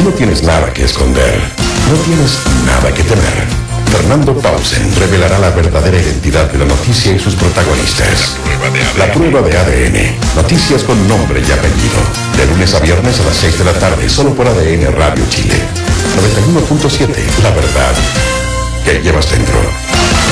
no tienes nada que esconder, no tienes nada que temer. Fernando Pausen revelará la verdadera identidad de la noticia y sus protagonistas. La prueba de ADN. Noticias con nombre y apellido. De lunes a viernes a las 6 de la tarde, solo por ADN Radio Chile. 91.7. La verdad que llevas dentro.